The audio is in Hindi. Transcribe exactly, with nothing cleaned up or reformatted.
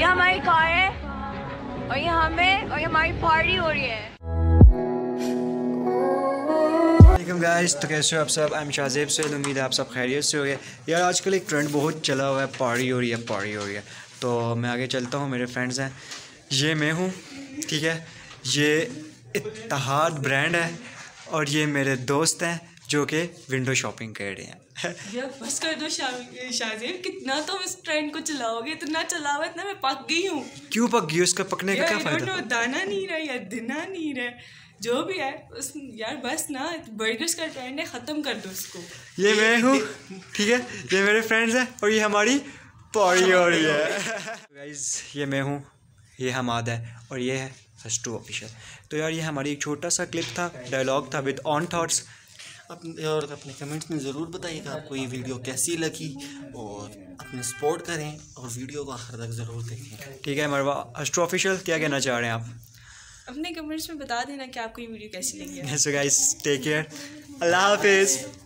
ये हमारी कार है और ये हमें और ये हमारी पार्टी हो रही है। वेलकम गाइस, तो कैसे हो आप सब? आई एम शाहजेब से, उम्मीद है आप सब खैरियत से हो गए। यार आजकल एक ट्रेंड बहुत चला हुआ है, पार्टी हो रही है पार्टी हो रही है। तो मैं आगे चलता हूँ, मेरे फ्रेंड्स हैं, ये मैं हूँ, ठीक है, ये इत्तेहाद ब्रांड है और ये मेरे दोस्त हैं जो कि विंडो शॉपिंग कर रहे हैं। यार बस कर दो शाहजेब, कितना तुम इस ट्रेंड को चलाओगे? इतना चलाओ, इतना मैं पक गई हूँ। क्यों पक गई? उसका पकने का क्या फायदा? दाना नहीं रहा या दिना नहीं रहा, जो भी है उस यार बस ना, बर्गर्स का ट्रेंड है, ख़त्म कर दो उसको। ये मैं हूँ, ठीक है, ये मेरे फ्रेंड्स हैं और ये हमारी पार्टी हो रही है। गाइस ये मैं हूँ, ये हमाद है और ये है हस्टू ऑफिशियल। तो यार ये हमारी एक छोटा सा क्लिप था, डायलॉग था विद ऑन थॉट्स। अपने और अपने कमेंट्स में ज़रूर बताइएगा आपको ये वीडियो कैसी लगी और अपने सपोर्ट करें और वीडियो को आखिर तक ज़रूर देखें। ठीक है मरवा, हस्टू ऑफिशियल क्या कहना चाह रहे हैं आप? अपने कमेंट्स में बता देना कि आपको ये वीडियो कैसी लगी है। सो गाइस टेक केयर, अल्लाह हाफिज़।